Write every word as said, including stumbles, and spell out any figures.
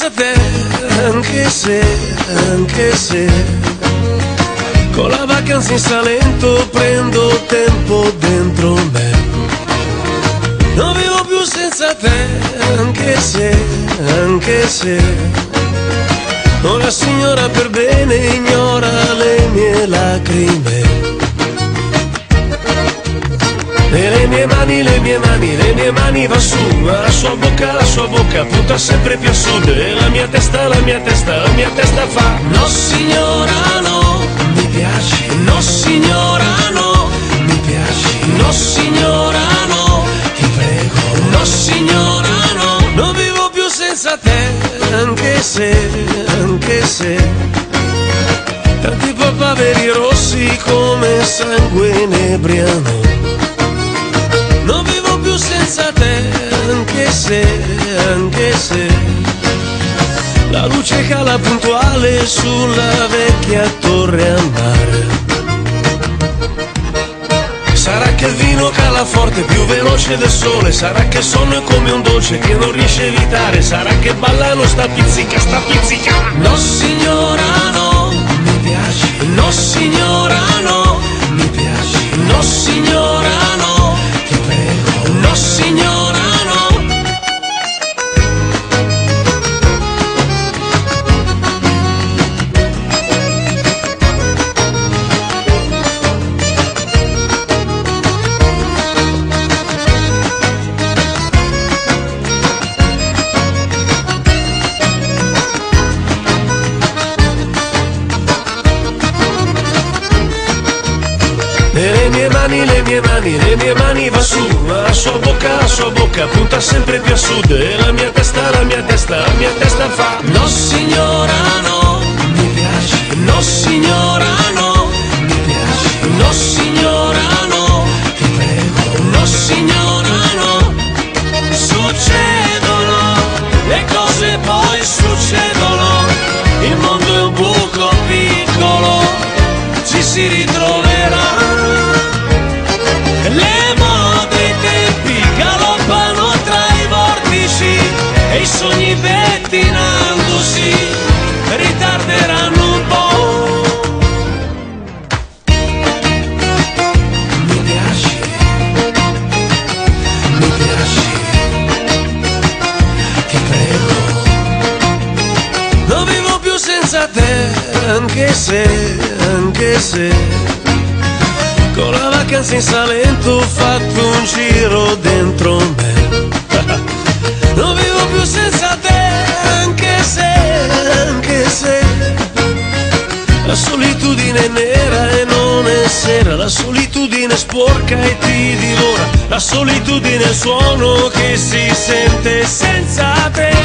senza te, anche se, anche se con la vacanza in Salento prendo tempo dentro me. Non vivo più senza te, anche se, anche se una signora per bene ignora le mie lacrime. E le mie mani, le mie mani, le mie mani va su, ma la sua bocca, la sua bocca punta sempre più a sud. E la mia testa, la mia testa, la mia testa fa no signora no, mi piaci. No signora no, mi piaci. No signora no, ti prego. No signora no, non vivo più senza te, anche se, anche se tanti papaveri rossi come sangue inebriano. Non vivo più senza te, anche se, anche se la luce cala puntuale sulla vecchia torre a mare. Sarà che il vino cala forte, più veloce del sole. Sarà che il sonno è come un dolce che non riesce a evitare. Sarà che ballano sta pizzica, sta pizzica. No signora no, mi piaci. No signora no, mi piaci. No signora no, ti prego. No signora no. E le mie mani, le mie mani, le mie mani va su, ma la sua bocca, la sua bocca punta sempre più a sud. E la mia testa, la mia testa, la mia testa fa no signora no, mi piaci. No signora no, mi piaci. No signora no, ti prego. No signora no. Succedono le cose, poi succedono. Il mondo è un buco piccolo, ci si ritroverà. Le mode e i tempi galoppano tra i vortici e i sogni pettinandosi ritarderanno un po'. Mi piaci, mi piaci, ti prego. Non vivo più senza te, anche se, anche se con la vacanza in Salento ho fatto un giro dentro me. Non vivo più senza te, anche se, anche se la solitudine è nera e non è sera. La solitudine è sporca e ti divora. La solitudine è il suono che si sente senza te.